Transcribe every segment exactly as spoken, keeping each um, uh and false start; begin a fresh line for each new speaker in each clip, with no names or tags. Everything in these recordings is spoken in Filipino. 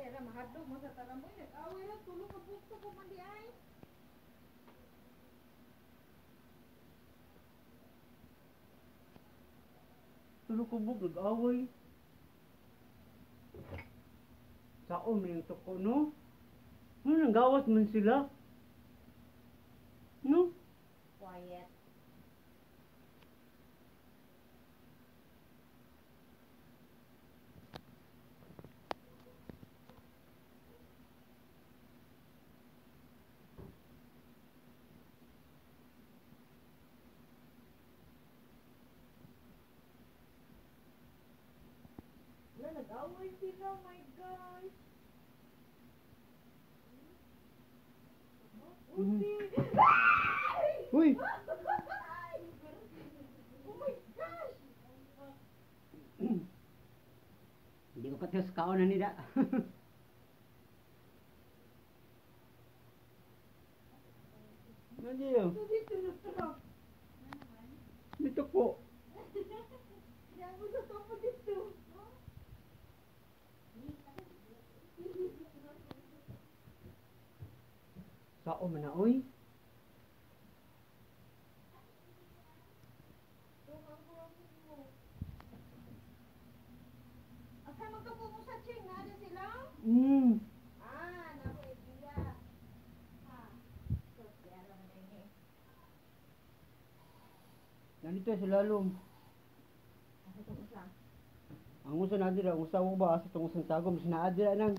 era mahadlok mo sa taramoy. Nag-away ra tulong ka bukto ko man di ay.
Tulog ko buk, nag-away. Sao man yung tuko, no? Ano, nanggawas man sila? No?
Quiet. Wala, nag-away sila, my gosh.
Mhm.
Ay!
Uy!
Oh my gosh!
Hindi ko patiwas kaon na nila. Ano yun?
Dito na to.
Dito po.
Yan mo sa topo dito.
Sao man na, uy?
Asa mo to mo sa Ching? Nada sila?
Hmm.
Ah, naku idea. Ha. So, kaya naman din eh.
Nandito sa lalom.
Asa to usa?
Ang usa na dira, usa mo ba sa tungos ng tagom sinaadira nang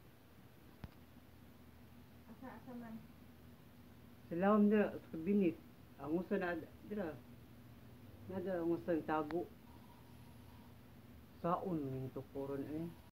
Asa asa man?
sa lawom dira sa kabinet. Ang usa na dira. Nada ang usa ng tago. Saon man yung tukuron eh.